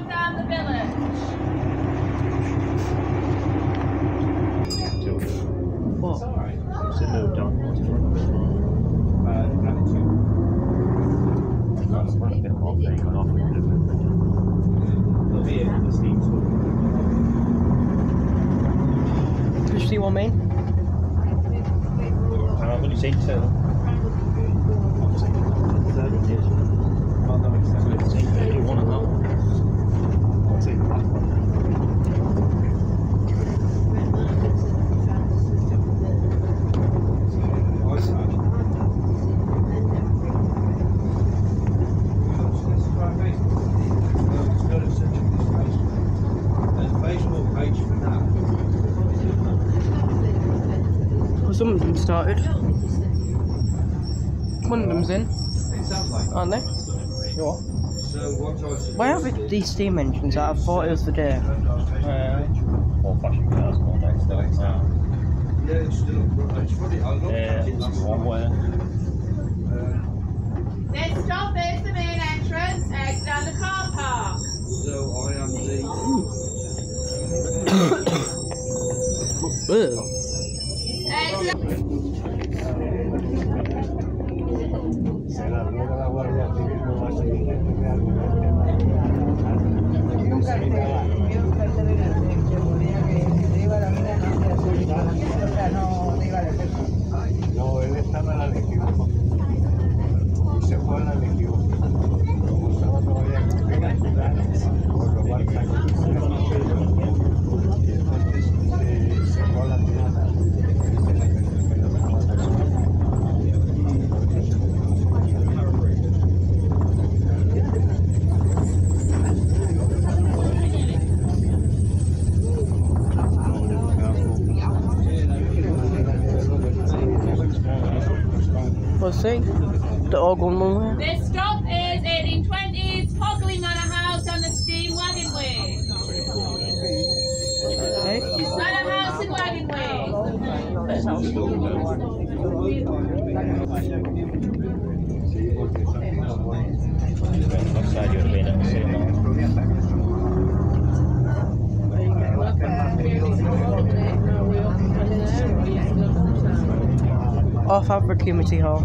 come down the village. What? It's a moved on. That's quite a bit more thing on offer. Did you see what I mean? I've only seen two. One of them. What's in the back one? Well, some of them started. One of them's in, aren't they? What? Why have these steam engines out? I thought it was the day. Old fashioned cars all next to it now. Yeah, it's one way. This stop is the main entrance, exit down the car park. So I am the... No, él estaba en la Legión y se fue a la Legión. Como estaba todavía en la ciudad, por lo cual se fue a la tirada. Let's see. They're all going one way. This stop is 1820s Hogley Manor House on the Steam Wagon Way. Hey? Manor House and Wagon Way. What side you would have been at the same time? Off Average Community Hall.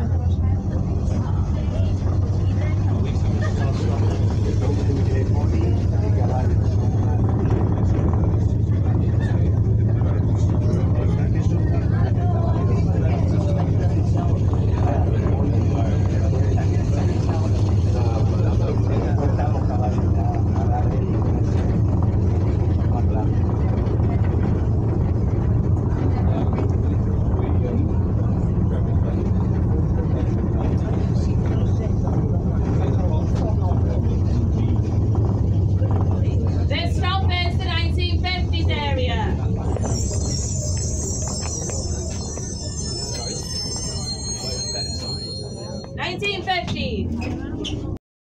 This stop is the 1950s area. 1950s.